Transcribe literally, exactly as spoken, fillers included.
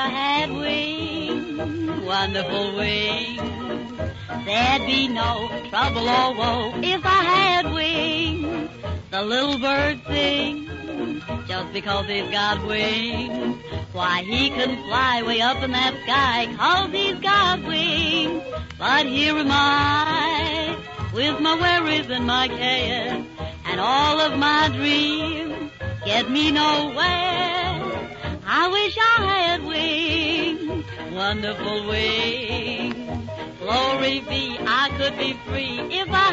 I had wings, wonderful wings, there'd be no trouble or woe if I had wings. The little bird sings just because he's got wings. Why, he can fly way up in that sky 'cause he's got wings. But here am I with my worries and my cares, and all of my dreams get me nowhere. I wish I had wings, wonderful wings. Glory be, I could be free if I